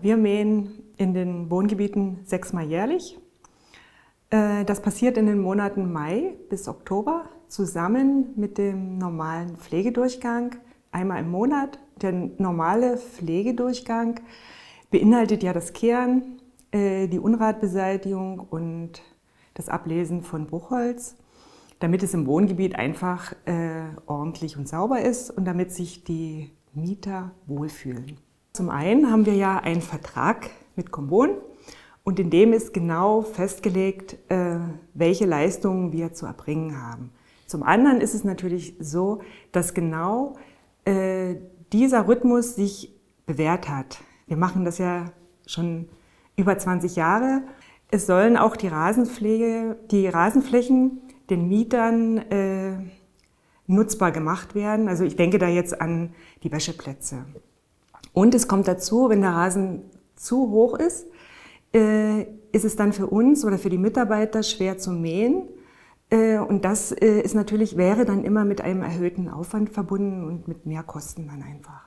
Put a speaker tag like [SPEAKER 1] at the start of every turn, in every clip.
[SPEAKER 1] wir mähen in den Wohngebieten 6-mal jährlich. Das passiert in den Monaten Mai bis Oktober zusammen mit dem normalen Pflegedurchgang einmal im Monat. Der normale Pflegedurchgang beinhaltet ja das Kehren, die Unratbeseitigung und das Ablesen von Bruchholz, damit es im Wohngebiet einfach ordentlich und sauber ist und damit sich die Mieter wohlfühlen. Zum einen haben wir ja einen Vertrag mit Combon und in dem ist genau festgelegt, welche Leistungen wir zu erbringen haben. Zum anderen ist es natürlich so, dass genau dieser Rhythmus sich bewährt hat. Wir machen das ja schon über 20 Jahre. Es sollen auch die Rasenflächen den Mietern nutzbar gemacht werden. Also ich denke da jetzt an die Wäscheplätze. Und es kommt dazu, wenn der Rasen zu hoch ist es dann für uns oder für die Mitarbeiter schwer zu mähen. Und das ist natürlich, wäre dann immer mit einem erhöhten Aufwand verbunden und mit mehr Kosten dann einfach.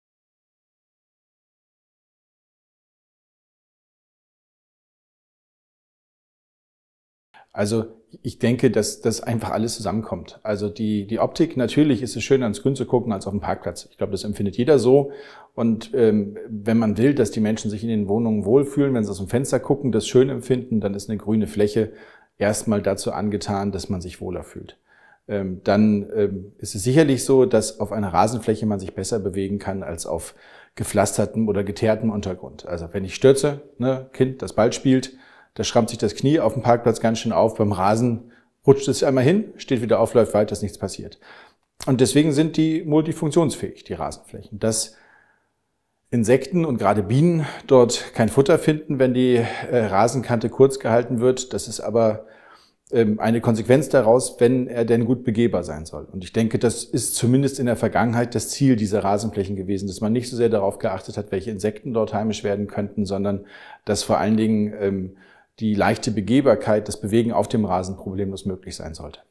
[SPEAKER 2] Also ich denke, dass das einfach alles zusammenkommt. Also die Optik, natürlich ist es schöner ans Grün zu gucken als auf dem Parkplatz. Ich glaube, das empfindet jeder so. Und wenn man will, dass die Menschen sich in den Wohnungen wohlfühlen, wenn sie aus dem Fenster gucken, das schön empfinden, dann ist eine grüne Fläche erstmal dazu angetan, dass man sich wohler fühlt. Dann ist es sicherlich so, dass auf einer Rasenfläche man sich besser bewegen kann als auf gepflastertem oder geteertem Untergrund. Also wenn ich stürze, ne, Kind, das Ball spielt, da schrammt sich das Knie auf dem Parkplatz ganz schön auf. Beim Rasen rutscht es einmal hin, steht wieder auf, läuft weiter, ist nichts passiert. Und deswegen sind die multifunktionsfähig, die Rasenflächen. Dass Insekten und gerade Bienen dort kein Futter finden, wenn die Rasenkante kurz gehalten wird, das ist aber eine Konsequenz daraus, wenn er denn gut begehbar sein soll. Und ich denke, das ist zumindest in der Vergangenheit das Ziel dieser Rasenflächen gewesen, dass man nicht so sehr darauf geachtet hat, welche Insekten dort heimisch werden könnten, sondern dass vor allen Dingen die leichte Begehbarkeit, das Bewegen auf dem Rasen problemlos möglich sein sollte.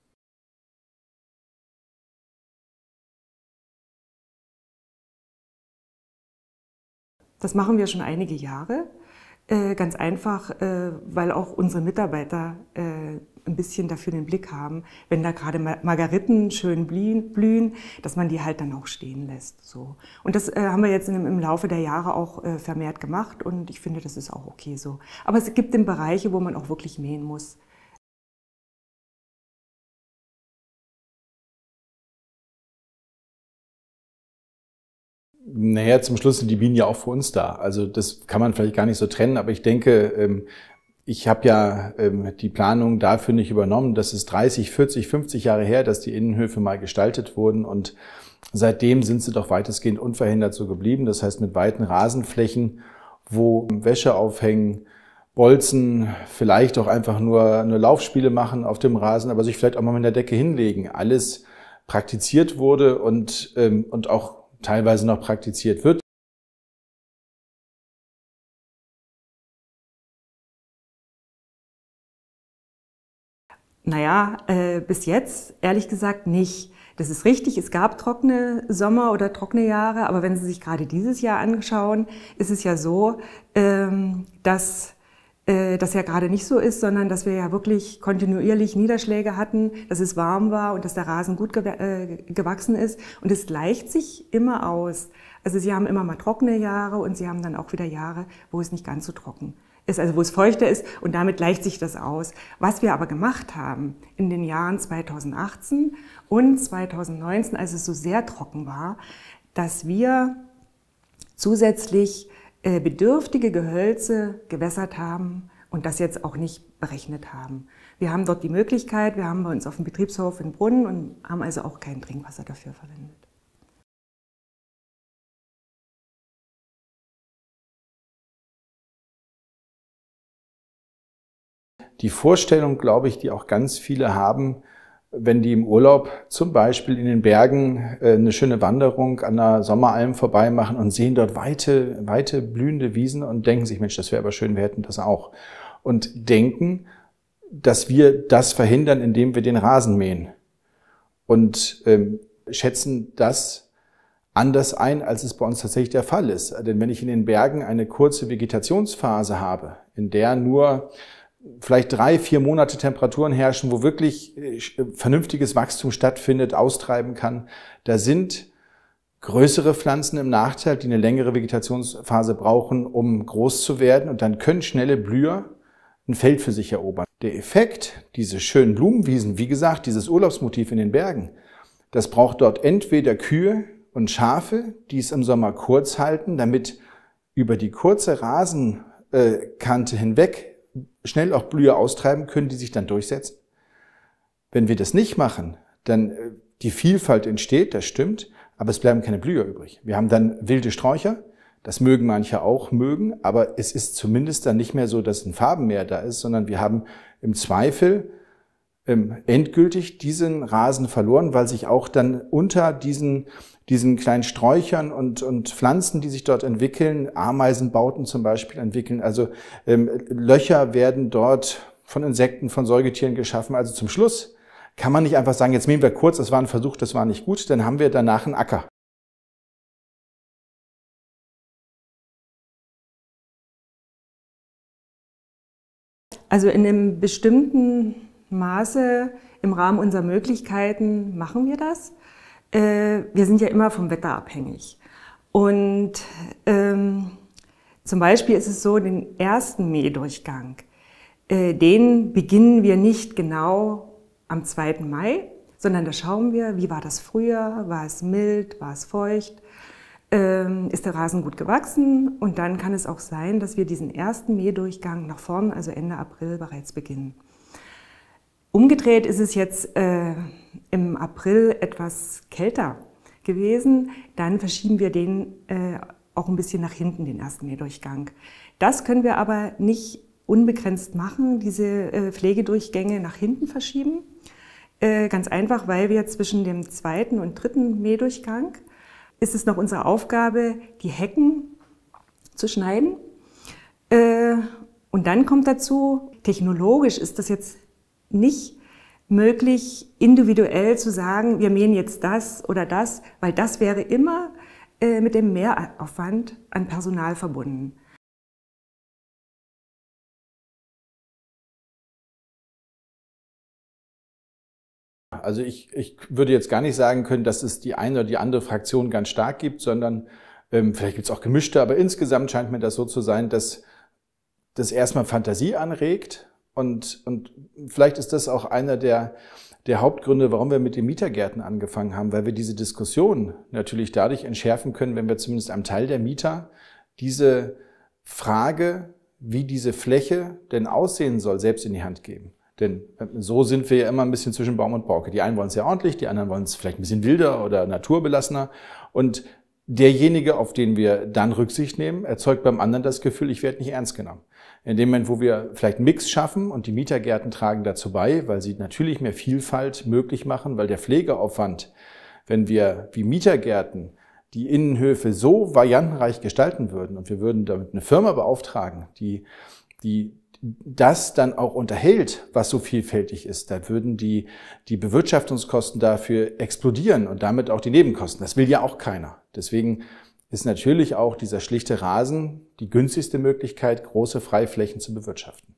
[SPEAKER 1] Das machen wir schon einige Jahre. Ganz einfach, weil auch unsere Mitarbeiter ein bisschen dafür den Blick haben, wenn da gerade Margeriten schön blühen, dass man die halt dann auch stehen lässt. So. Und das haben wir jetzt im Laufe der Jahre auch vermehrt gemacht und ich finde, das ist auch okay so. Aber es gibt Bereiche, wo man auch wirklich mähen muss.
[SPEAKER 2] Naja, zum Schluss sind die Bienen ja auch für uns da. Also das kann man vielleicht gar nicht so trennen, aber ich denke, ich habe ja die Planung dafür nicht übernommen. Das ist 30, 40, 50 Jahre her, dass die Innenhöfe mal gestaltet wurden und seitdem sind sie doch weitestgehend unverhindert so geblieben. Das heißt mit weiten Rasenflächen, wo Wäsche aufhängen, Bolzen, vielleicht auch einfach nur Laufspiele machen auf dem Rasen, aber sich vielleicht auch mal mit der Decke hinlegen. Alles praktiziert wurde und auch teilweise noch praktiziert wird.
[SPEAKER 1] Naja, bis jetzt ehrlich gesagt nicht. Das ist richtig, es gab trockene Sommer oder trockene Jahre, aber wenn Sie sich gerade dieses Jahr anschauen, ist es ja so, dass das ja gerade nicht so ist, sondern dass wir ja wirklich kontinuierlich Niederschläge hatten, dass es warm war und dass der Rasen gut gewachsen ist. Und es gleicht sich immer aus. Also Sie haben immer mal trockene Jahre und Sie haben dann auch wieder Jahre, wo es nicht ganz so trocken ist, also wo es feuchter ist und damit gleicht sich das aus. Was wir aber gemacht haben in den Jahren 2018 und 2019, als es so sehr trocken war, dass wir zusätzlich bedürftige Gehölze gewässert haben und das jetzt auch nicht berechnet haben. Wir haben dort die Möglichkeit, wir haben bei uns auf dem Betriebshof einen Brunnen und haben also auch kein Trinkwasser dafür verwendet.
[SPEAKER 2] Die Vorstellung, glaube ich, die auch ganz viele haben, wenn die im Urlaub zum Beispiel in den Bergen eine schöne Wanderung an der Sommeralm vorbei machen und sehen dort weite blühende Wiesen und denken sich, Mensch, das wäre aber schön, wir hätten das auch. Und denken, dass wir das verhindern, indem wir den Rasen mähen. Und schätzen das anders ein, als es bei uns tatsächlich der Fall ist. Denn wenn ich in den Bergen eine kurze Vegetationsphase habe, in der nur vielleicht 3-4 Monate Temperaturen herrschen, wo wirklich vernünftiges Wachstum stattfindet, austreiben kann, da sind größere Pflanzen im Nachteil, die eine längere Vegetationsphase brauchen, um groß zu werden. Und dann können schnelle Blüher ein Feld für sich erobern. Der Effekt, diese schönen Blumenwiesen, wie gesagt, dieses Urlaubsmotiv in den Bergen, das braucht dort entweder Kühe und Schafe, die es im Sommer kurz halten, damit über die kurze Rasenkante hinweg schnell auch Blüher austreiben können, die sich dann durchsetzen. Wenn wir das nicht machen, dann die Vielfalt entsteht, das stimmt, aber es bleiben keine Blüher übrig. Wir haben dann wilde Sträucher, das mögen manche auch mögen, aber es ist zumindest dann nicht mehr so, dass ein Farbenmeer da ist, sondern wir haben im Zweifel endgültig diesen Rasen verloren, weil sich auch dann unter diesen kleinen Sträuchern und Pflanzen, die sich dort entwickeln, Ameisenbauten zum Beispiel entwickeln, also Löcher werden dort von Insekten, von Säugetieren geschaffen. Also zum Schluss kann man nicht einfach sagen, jetzt mähen wir kurz, das war ein Versuch, das war nicht gut, dann haben wir danach einen Acker.
[SPEAKER 1] Also in einem bestimmten Maße im Rahmen unserer Möglichkeiten machen wir das. Wir sind ja immer vom Wetter abhängig. Und zum Beispiel ist es so, den ersten Mähdurchgang, den beginnen wir nicht genau am 2. Mai, sondern da schauen wir, wie war das Frühjahr, war es mild, war es feucht, ist der Rasen gut gewachsen, und dann kann es auch sein, dass wir diesen ersten Mähdurchgang nach vorn, also Ende April, bereits beginnen. Umgedreht ist es jetzt im April etwas kälter gewesen, dann verschieben wir den auch ein bisschen nach hinten, den ersten Mähdurchgang. Das können wir aber nicht unbegrenzt machen, diese Pflegedurchgänge nach hinten verschieben. Ganz einfach, weil wir zwischen dem 2. und 3. Mähdurchgang ist es noch unsere Aufgabe, die Hecken zu schneiden. Und dann kommt dazu, technologisch ist das jetzt nicht möglich, individuell zu sagen, wir mähen jetzt das oder das, weil das wäre immer mit dem Mehraufwand an Personal verbunden.
[SPEAKER 2] Also ich würde jetzt gar nicht sagen können, dass es die eine oder die andere Fraktion ganz stark gibt, sondern vielleicht gibt es auch gemischte, aber insgesamt scheint mir das so zu sein, dass das erstmal Fantasie anregt, und vielleicht ist das auch einer der Hauptgründe, warum wir mit den Mietergärten angefangen haben, weil wir diese Diskussion natürlich dadurch entschärfen können, wenn wir zumindest einem Teil der Mieter diese Frage, wie diese Fläche denn aussehen soll, selbst in die Hand geben. Denn so sind wir ja immer ein bisschen zwischen Baum und Borke. Die einen wollen es sehr ordentlich, die anderen wollen es vielleicht ein bisschen wilder oder naturbelassener. Und derjenige, auf den wir dann Rücksicht nehmen, erzeugt beim anderen das Gefühl, ich werde nicht ernst genommen. In dem Moment, wo wir vielleicht einen Mix schaffen, und die Mietergärten tragen dazu bei, weil sie natürlich mehr Vielfalt möglich machen, weil der Pflegeaufwand, wenn wir wie Mietergärten die Innenhöfe so variantenreich gestalten würden und wir würden damit eine Firma beauftragen, die das dann auch unterhält, was so vielfältig ist, da würden die Bewirtschaftungskosten dafür explodieren und damit auch die Nebenkosten. Das will ja auch keiner. Deswegen ist natürlich auch dieser schlichte Rasen die günstigste Möglichkeit, große Freiflächen zu bewirtschaften.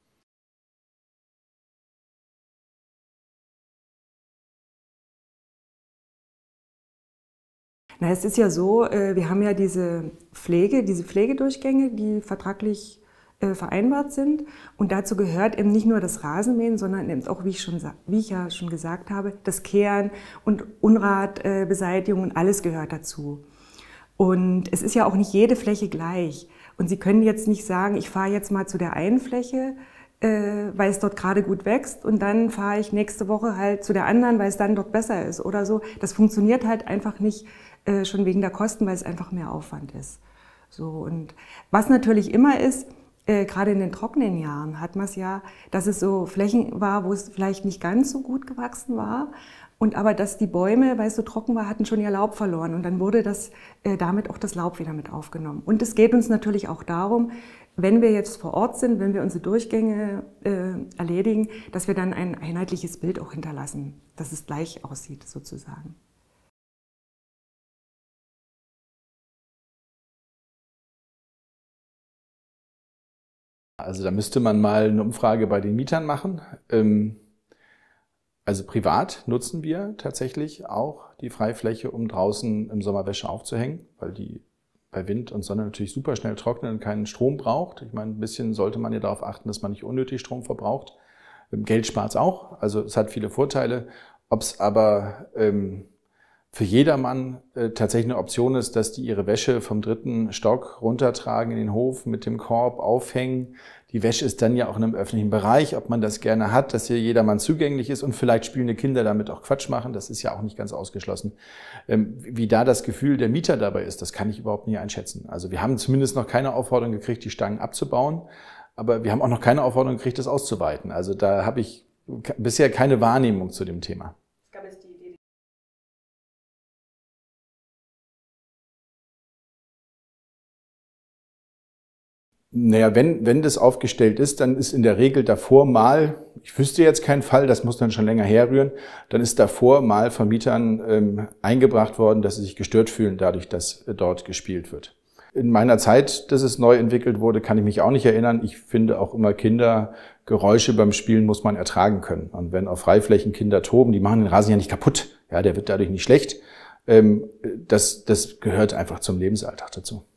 [SPEAKER 1] Na, es ist ja so, wir haben ja diese Pflegedurchgänge, die vertraglich vereinbart sind. Und dazu gehört eben nicht nur das Rasenmähen, sondern eben auch, wie ich ja schon gesagt habe, das Kehren und Unratbeseitigung, und alles gehört dazu. Und es ist ja auch nicht jede Fläche gleich. Und Sie können jetzt nicht sagen, ich fahre jetzt mal zu der einen Fläche, weil es dort gerade gut wächst, und dann fahre ich nächste Woche halt zu der anderen, weil es dann dort besser ist oder so. Das funktioniert halt einfach nicht, schon wegen der Kosten, weil es einfach mehr Aufwand ist. So, und was natürlich immer ist, gerade in den trockenen Jahren hat man es ja, dass es so Flächen war, wo es vielleicht nicht ganz so gut gewachsen war, und aber dass die Bäume, weil es so trocken war, hatten schon ihr Laub verloren, und dann wurde damit auch das Laub wieder mit aufgenommen. Und es geht uns natürlich auch darum, wenn wir jetzt vor Ort sind, wenn wir unsere Durchgänge erledigen, dass wir dann ein einheitliches Bild auch hinterlassen, dass es gleich aussieht sozusagen.
[SPEAKER 2] Also da müsste man mal eine Umfrage bei den Mietern machen. Also privat nutzen wir tatsächlich auch die Freifläche, um draußen im Sommer Wäsche aufzuhängen, weil die bei Wind und Sonne natürlich super schnell trocknet und keinen Strom braucht. Ich meine, ein bisschen sollte man ja darauf achten, dass man nicht unnötig Strom verbraucht. Geld spart es auch, also es hat viele Vorteile. Ob es aber für jedermann tatsächlich eine Option ist, dass die ihre Wäsche vom 3. Stock runtertragen in den Hof, mit dem Korb aufhängen. Die Wäsche ist dann ja auch in einem öffentlichen Bereich, ob man das gerne hat, dass hier jedermann zugänglich ist und vielleicht spielende Kinder damit auch Quatsch machen, das ist ja auch nicht ganz ausgeschlossen. Wie da das Gefühl der Mieter dabei ist, das kann ich überhaupt nicht einschätzen. Also wir haben zumindest noch keine Aufforderung gekriegt, die Stangen abzubauen, aber wir haben auch noch keine Aufforderung gekriegt, das auszuweiten. Also da habe ich bisher keine Wahrnehmung zu dem Thema. Naja, wenn das aufgestellt ist, dann ist in der Regel davor mal, ich wüsste jetzt keinen Fall, das muss dann schon länger herrühren, dann ist davor mal von Mietern eingebracht worden, dass sie sich gestört fühlen, dadurch, dass dort gespielt wird. In meiner Zeit, dass es neu entwickelt wurde, kann ich mich auch nicht erinnern. Ich finde auch immer, Geräusche beim Spielen muss man ertragen können. Und wenn auf Freiflächen Kinder toben, die machen den Rasen ja nicht kaputt. Ja, der wird dadurch nicht schlecht. Das gehört einfach zum Lebensalltag dazu.